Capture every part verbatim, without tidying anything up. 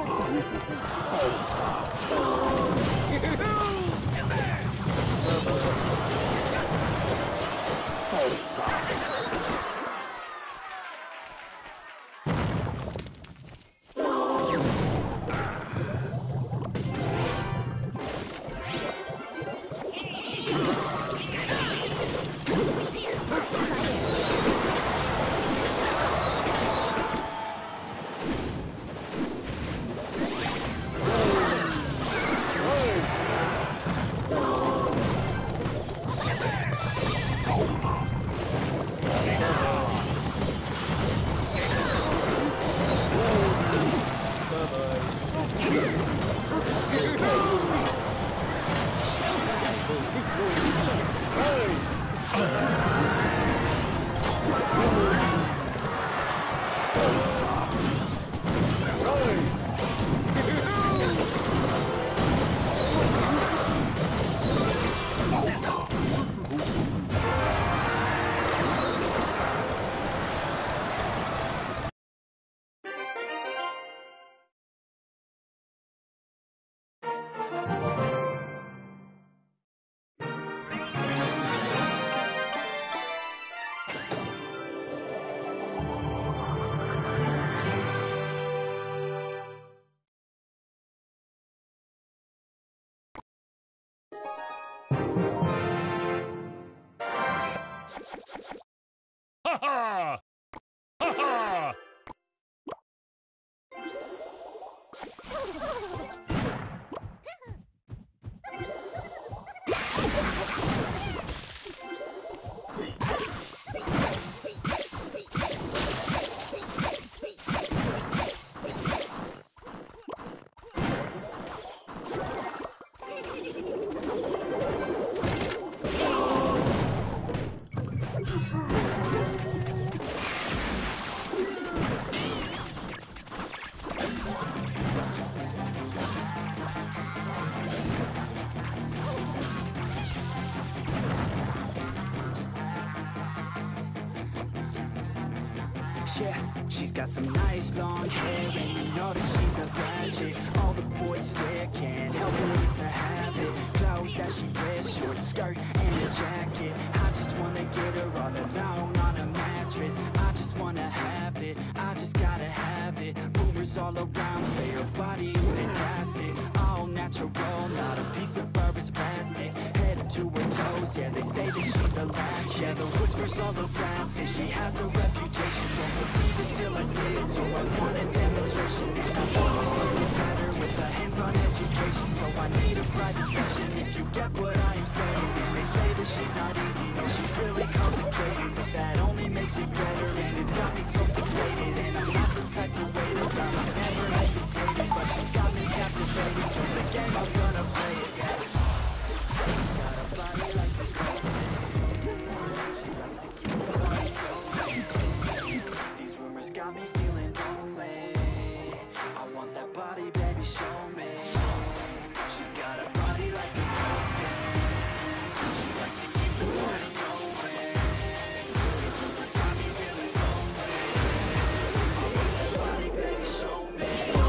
Ha ha! Ha ha! Yeah, she's got some nice long hair, and you know that she's a bad chick. All the boys stare, can't help it, it's a habit. Clothes that she wears, short skirt and a jacket. I just wanna get her all alone on a mattress. I just wanna have it, I just gotta have it. Rumors all around say her body is fantastic. All natural, not a piece of fur is plastic. Head to her toes, yeah, they say that she's a latch. Yeah, the whispers all around say she has a reputation. Don't believe it till I see it, so I want a demonstration. And I've always learned better with a hands-on education. So I need a private session if you get what I am saying. And they say that she's not easy, no, she's really complicated. But that only makes it better, and it's got me so fixated. And I'm not the type to wait around, I've never hesitated. But she's got me captivated, so the game I'm gonna play it, yeah. Got a body like the cold. These rumors got me feeling lonely. I want that body, baby, show me. She's got a body like a cold. She likes to keep the party going. These rumors got me feeling lonely. I want that body, baby, show me.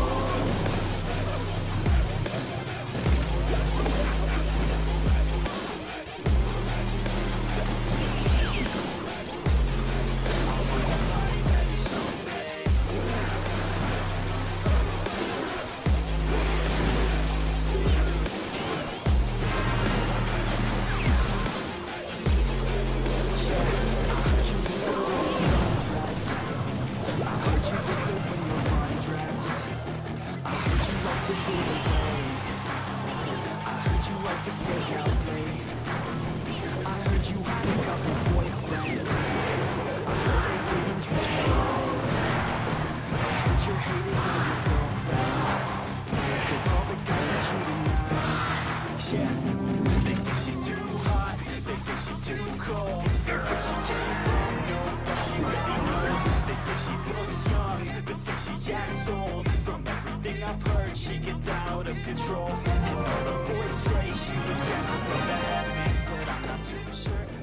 I've heard she gets out of control, and all the boys say she was sent from the heavens, but I'm not too sure.